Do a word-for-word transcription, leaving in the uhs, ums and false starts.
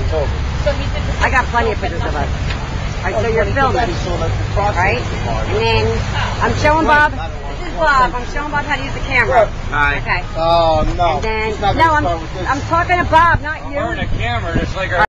told me. So he did the I got plenty of pictures of us. All right, so you're filming, right? And then I'm showing Bob. This is Bob. I'm showing Bob how to use the camera. Hi. Okay. Oh, no. And then, no, I'm, I'm talking to Bob, not you. We're in a camera, it's like our